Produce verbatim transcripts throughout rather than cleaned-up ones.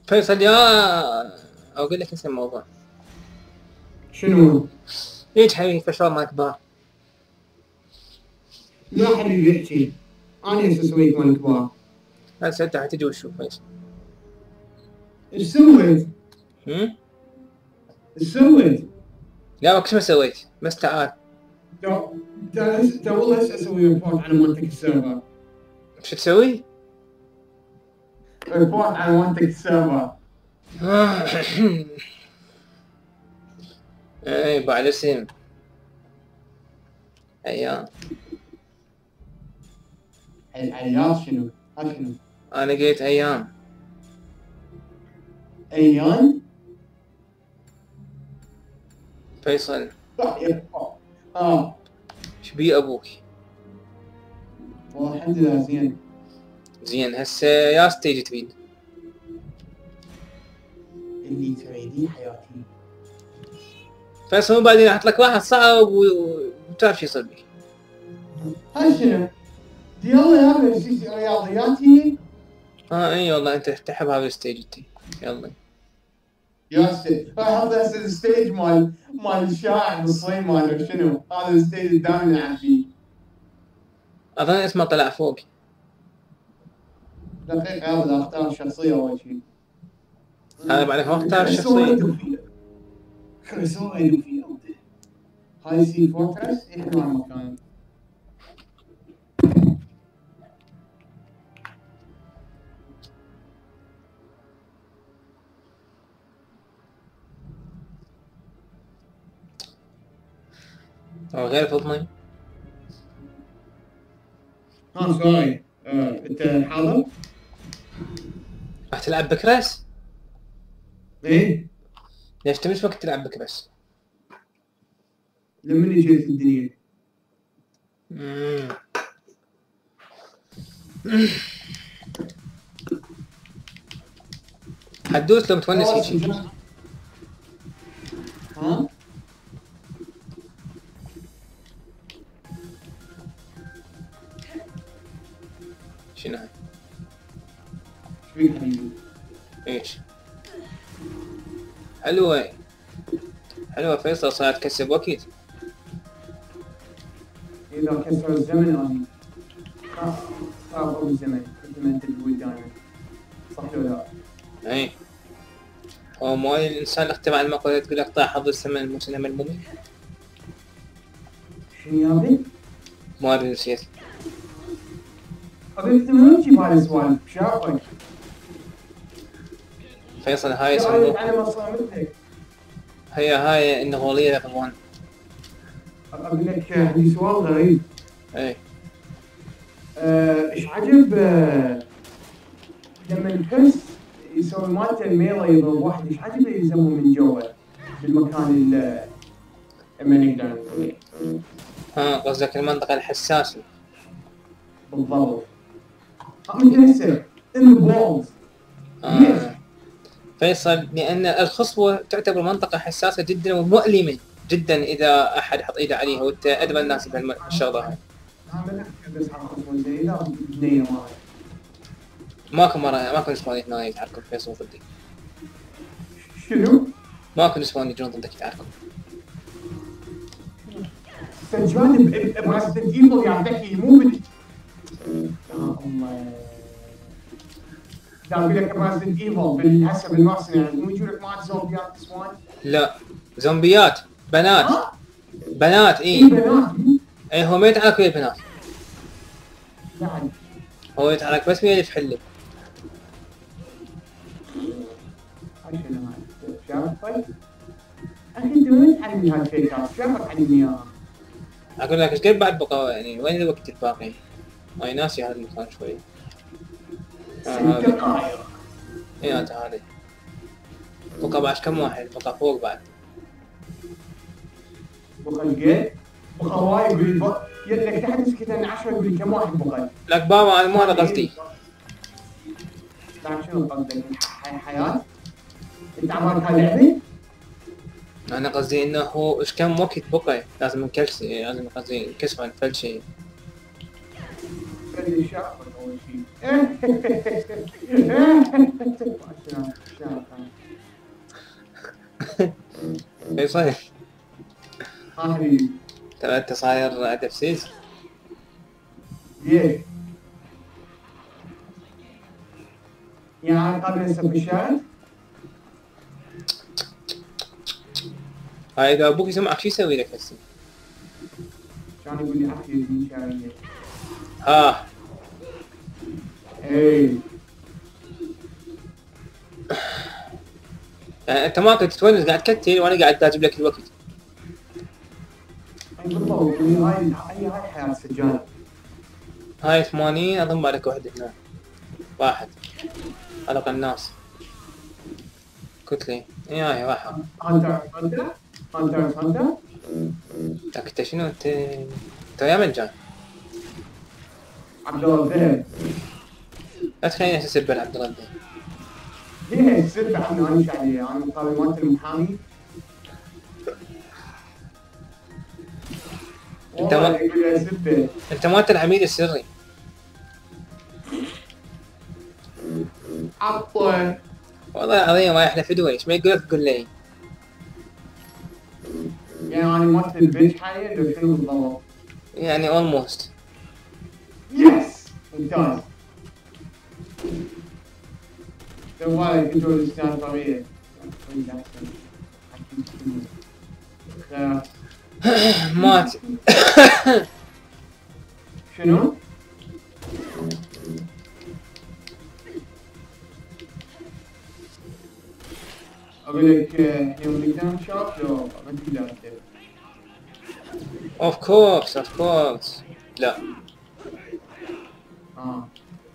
فيصل يا اقول لك اسم الموضوع. شنو؟ ليش حبيبي فشل مال كبار؟ لا حبيبي احكي، انا هسه سويت مال كبار. هسه انت حتجي وتشوف فيصل. ايش سويت؟ هم؟ ايش سويت؟ لا وش ما سويت؟ بس تعال. تو تو والله هسه اسوي ريبورت على مالتك السيرفر. شو تسوي؟ ريبورت على مالتك السيرفر. اي بعد اسم ايام. الايام شنو؟ ها شنو؟ انا لقيت ايام. ايام؟ فيصل اه شو بي ابوك؟ والله الحمد لله زين. زين هسه يا ستيج تريد؟ اللي تريدين حياتي. فيصل مو بعدين احط لك واحد صعب وتعرف شو يصير بك. هاي شنو؟ دي يلا يا اخي رياضياتي. اه اي والله انت تحب هذا الستيج انت. يلا يا ستيج هذا هسه الستيج مال مال الشاعر بالصين ماله شنو؟ هذا الستيج اللي دائما نلعب فيه. اظن اسمه طلع فوق. دقيقة هذا اختار الشخصية اول شيء. هذا بعد ما اختار الشخصية. كريسويد وفي هاي سي فورترس احنا المكان. هو غير فضني. ها سوري انت حاضر؟ راح تلعب بكرس؟ ايه ليش تمش وقت تلعب بكرس؟ لما جيت الدنيا. امم حدوث لو متونس هيك. ها؟ شنو هاي؟ شو بيك حبيبي؟ ايش؟ حلوة حلوة فيصل صارت تكسب وقت. اذا كسر الزمن اني صار فوق الزمن مثل ما انت تقول دائما. صح ولا لا؟ اي هو مو الانسان اخترع المقولة تقول لك طاح حظ السمن المسلم المؤمن. شنو يا ابني؟ ما ادري نسيت. حبيبتي ما نمشي بهالسوالف شافك. فيصل هاي يسموه يسموه على مصر مثلك. هي هاي النغولية رقم واحد. اقول لك عندي سؤال غريب. اي ايش عجب آه، لما الحس يسوي مالته الميله يضرب واحد ايش عجب يلزمه من جوا بالمكان اللي لما نقدر نسويه. ها قصدك المنطقة الحساسة. بالضبط. انت هسه ان بولز. آه. فيصل لأن الخصوة تعتبر منطقة حساسة جدا ومؤلمة جدا إذا أحد حط إيده عليها وأنت أدرى الناس بهالشغلة هاي. بس على خصوة زي ذا بنية مالك. ماكو مرة ماكو نسوان هنا يتعاركون فيصل ضدي. شنو؟ ماكو نسوان يجون ضدك يتعاركون. سجلان بريزدنت ايفل يا ذكي مو بال يا الله. اقول لك بريزدنت ايفل بالهسه بالمارسنال مو يجوا لك مال زومبيات نسوان؟ لا زومبيات بنات. ها؟ بنات اي إي بنات. إي هو ما يتعارك ويا البنات. يعني هو يتعارك بس ويا الفحلة. هاي شنو هاي؟ شايف طيب؟ اخي انت وين تعلمني هالفيكات؟ شافك علمني اياها. أقول لك إيش قد بعد بقى يعني وين الوقت الباقي؟ أي ناسي هذا المكان شوي. آه دقائق. إيه أنت هذه. بقى بعد كم واحد؟ بقى فوق بعد. بقى الجيت بقى وايد يقول لي يلك تحت مسكت انا عشرة يقول لي كم واحد بقى؟ لك بابا أنا مو هذا قصدي. لا شنو قصدك؟ هاي حياة؟ انت عمرك هاي لعبة؟ أنا قصدي إنه هو إيش كم وقت بقى لازم نكلس لازم قصدي نكسر نفل شيء. خلي الشعب اول شيء، فيصل ها حبيبي. ترى انت صاير دبسيس. ليش؟ يعني قبل السبشات؟ هاي اذا ابوك يسمعك شو يسوي لك هسه؟ كان يقول لي اخي من شاعرية. ها اي يعني انت ما كنت تونس قاعد تكتل وانا قاعد اجيب لك الوقت. بالضبط. هاي هاي هاي حياة السجان. هاي ثمانين اضم عليك واحد هنا. واحد على الناس كتلي اي هاي واحد. هانتر هانتر هانتر هانتر. لك انت شنو انت انت يا مجان. عبد الله الذهب. لا تخليني اسبل عبد الله الدين. ليش سبت عنه انا شعرية انا مقابل مالت المحامي. انت ما يقول لي سبت. انت مالت العميل السري. عطل. والله العظيم ما يحلف دول ايش ما يقول لك قول لي. يعني انا مالت البيت حاليا لو شنو بالضبط؟ يعني اولموست. يس ممتاز. سوالي كنترول الاستاذ طبيعي. مات. شنو؟ اقول لك يوم نقدر نشوف لو ما تقدر تكتب. اوف كورس اوف كورس. لا اه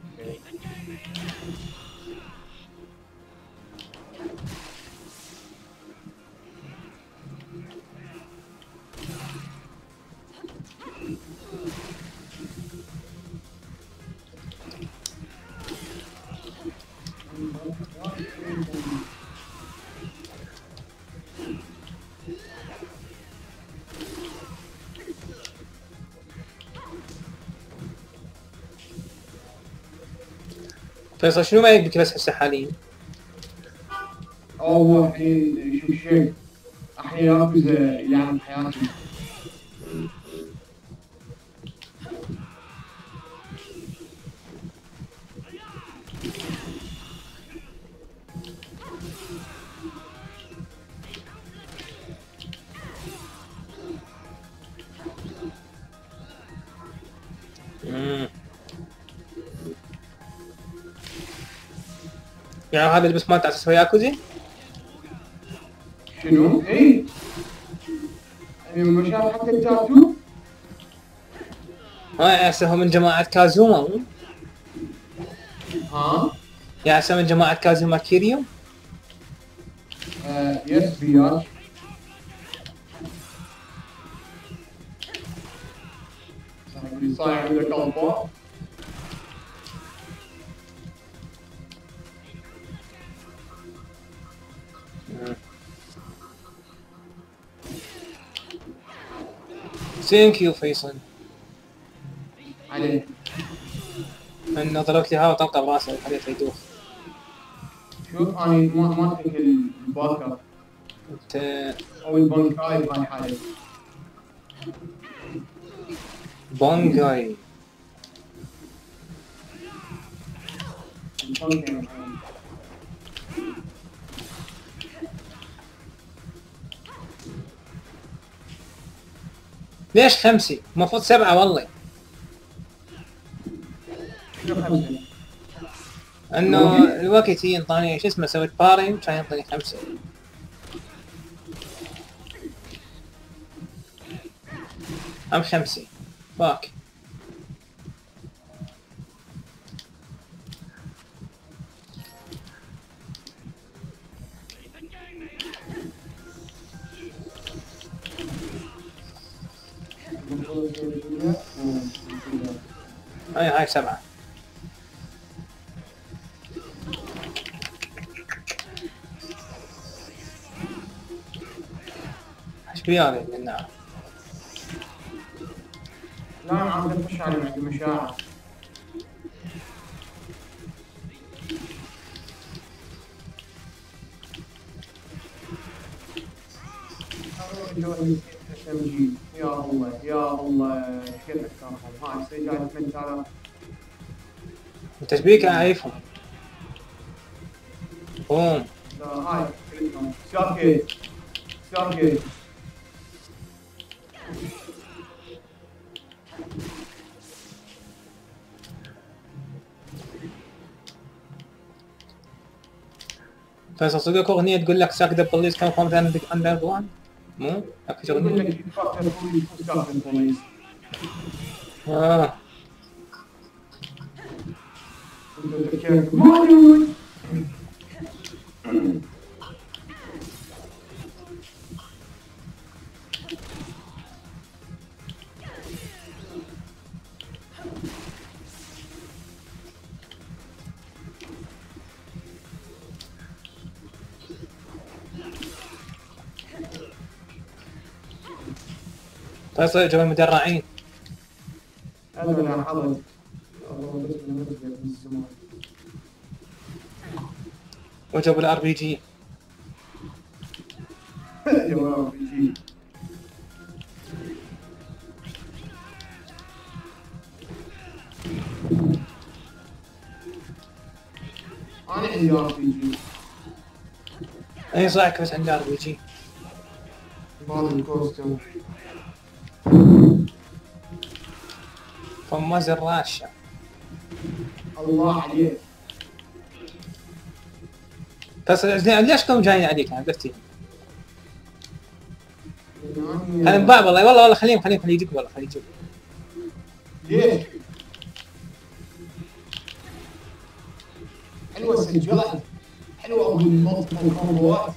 فيصل شنو ما يبيك بس هسه حاليا؟ هو الحين شوف شيء الحين ياكوزا يلعب حياتي. امم يعني هذا بس ما تعرف تسوي ياكوزي؟ شنو؟ اي يعني ما شاف حتى التاتو؟ ها هسه هو من جماعة كازوما مو؟ ها؟ يعني هسه من جماعة كازوما كيريو؟ آه يس بياج. صاير عندك الفا. ثانك يو فيصل. عليه. انه ضربت لي هوا طلقة براسه وخليته يدوخ. شوف انا ما ما اترك الباكر انت او البنكاي بهاي الحالة. بونجاي. البنكاي. ليش خمسة؟ المفروض سبعة والله. شنو خمسة؟ انه الوقت هي انطاني شو اسمه سويت باري كان يعطيني خمسة. ام خمسة. فاك. هاي هاي سبعة. ايش بيالي من النار؟ لا انا عم بخش على المشاعر. اس ام جي. يا الله يا الله ايش كيف افكار هذه. ها يصير جاي ثمانية آلاف. التشبيك اعرفهم. بوم. لا هاي ساكت ساكت. فيصل صدق اغنية تقول لك ساك ذا بوليس كم فورم عندك اندر وان؟ مو؟ اكو يقول اغنية؟ لك فاك ذا بوليس ساك ذا بوليس. اه مالوت. فيصل جو المدرعين. هذا انا حضرت. الله بس من من الزمان. وجب الار بي جي. جواب بيجي. انا عندي ار بي جي. اي صح بس عندي ار بي جي. بعض الكوستم. فماز الراشة. الله عليك. بس ليش كم جايين عليك انا قلت خليهم بعض والله والله والله خليهم خليهم خليه يجيك والله خليه يجيك. ليش؟ حلوة السجاد. حلوة أبو الملتقى الكومبوات.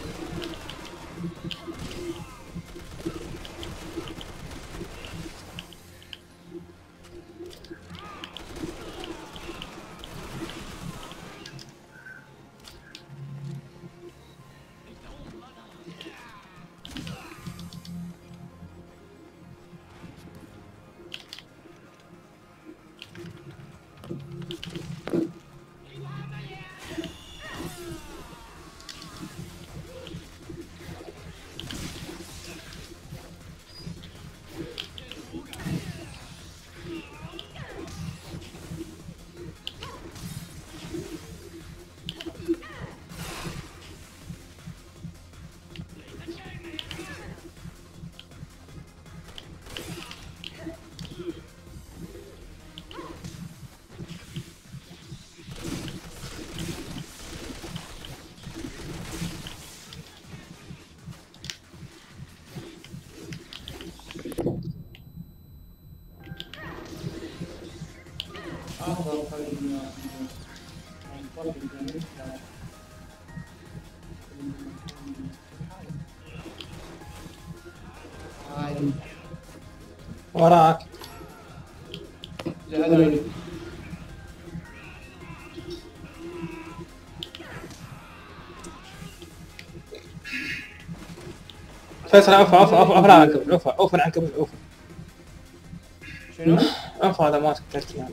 وراك. لا فيصل عفوا عفوا عفوا عفوا عنك عفوا عفوا عنك عفوا. شنو؟ عفوا هذا ما تذكرت يعني.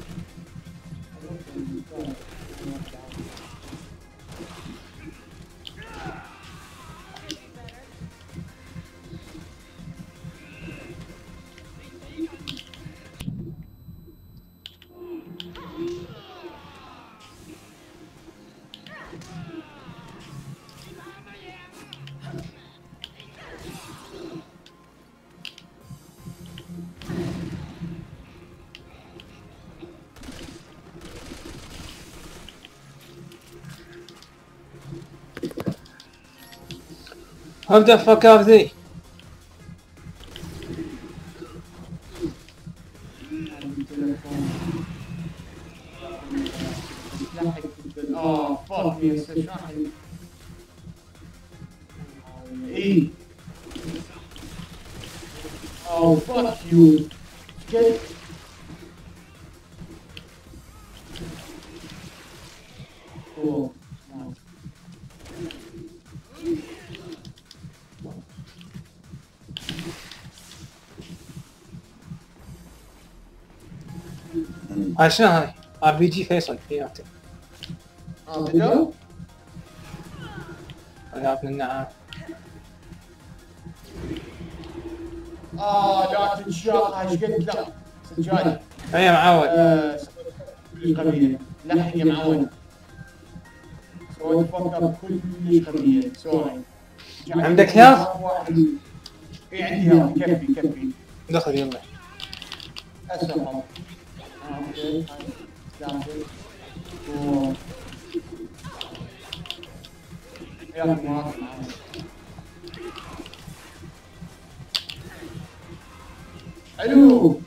How the fuck are they? اه فاك يا استشهاد. اي Oh, fuck you. Get. Cool. Nice. هاي شنو هاي؟ ار بي جي فيصل فياته. اه بدو؟ يا ابن النعام. اه لا تنشاق ايش قد لا سجاد. يا معود. آه كلش غبية لحن يا معود. سويت فوك اب كلش غبية سوري. عندك هيلث؟ اي عندي هيلث كفي كفي. دخل يلا. اسوء مرة. آه، اوكي داخل. و ياكل معاك معاك. الو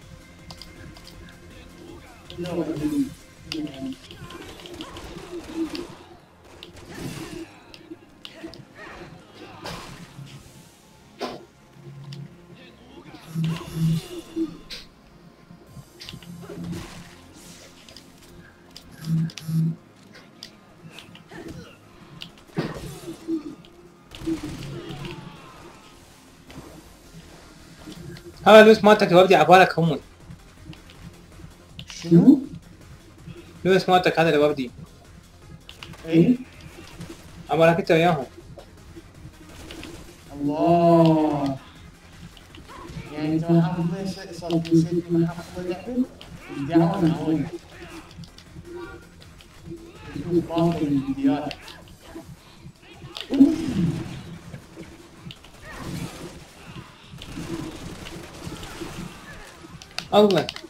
هذا لويس مالتك يا ولدي عبالك هم. شنو؟ لويس مالتك هذا الوردي اي عبالك انت وياهم. الله يعني انت ما حافظ ليش صرت نسيت ما حافظ اللعبه؟ الدعوه معود شوف باقي الفيديوهات. الله